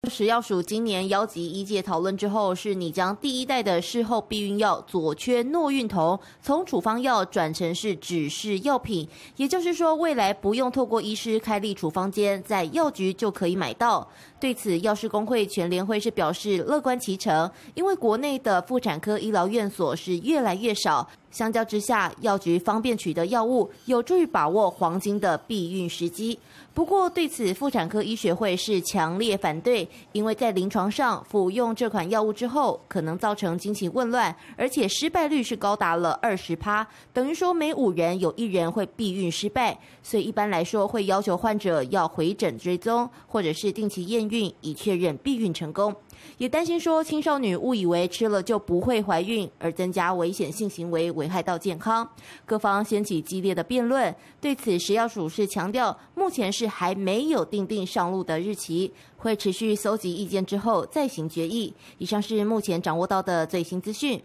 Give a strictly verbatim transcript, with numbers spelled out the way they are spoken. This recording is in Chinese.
食药署今年邀集医界讨论之后，是拟将第一代的事后避孕药左缺诺孕酮从处方药转成是指示药品，也就是说，未来不用透过医师开立处方间，在药局就可以买到。对此，药师工会全联会是表示乐观其成，因为国内的妇产科医疗院所是越来越少。 相较之下，药局方便取得药物，有助于把握黄金的避孕时机。不过，对此妇产科医学会是强烈反对，因为在临床上服用这款药物之后，可能造成经期紊乱，而且失败率是高达了二十趴，等于说每五人有一人会避孕失败。所以一般来说，会要求患者要回诊追踪，或者是定期验孕，以确认避孕成功。 也担心说青少女误以为吃了就不会怀孕，而增加危险性行为，危害到健康。各方掀起激烈的辩论。对此，食药署是强调，目前是还没有订定上路的日期，会持续搜集意见之后再行决议。以上是目前掌握到的最新资讯。